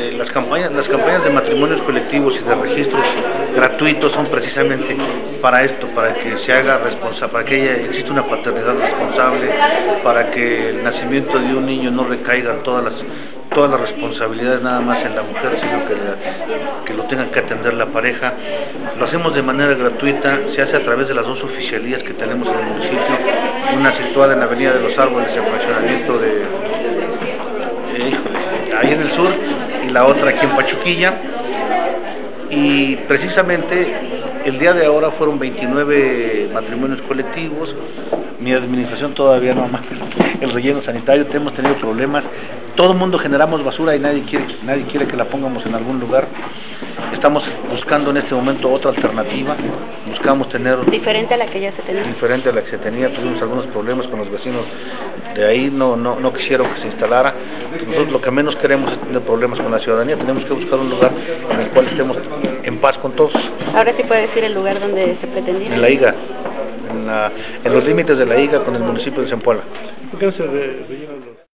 Las campañas de matrimonios colectivos y de registros gratuitos son precisamente para esto, para que se haga responsable, para que exista una paternidad responsable, para que el nacimiento de un niño no recaiga todas las responsabilidades nada más en la mujer, sino que lo tenga que atender la pareja. Lo hacemos de manera gratuita, se hace a través de las dos oficialías que tenemos en el municipio, una situada en la Avenida de los Árboles, el fraccionamiento ahí en el sur, y la otra aquí en Pachuquilla. Y precisamente el día de ahora fueron 29 matrimonios colectivos. Mi administración todavía no ama el relleno sanitario, hemos tenido problemas, todo el mundo generamos basura y nadie quiere que la pongamos en algún lugar. Estamos buscando en este momento otra alternativa, buscamos tener... ¿Diferente a la que ya se tenía? Diferente a la que se tenía, tuvimos algunos problemas con los vecinos de ahí, no quisieron que se instalara. Nosotros lo que menos queremos es tener problemas con la ciudadanía, tenemos que buscar un lugar en el cual estemos en paz con todos. Ahora sí puede decir el lugar donde se pretendía. En la Higa, en los límites de la Higa con el municipio de Zempoala.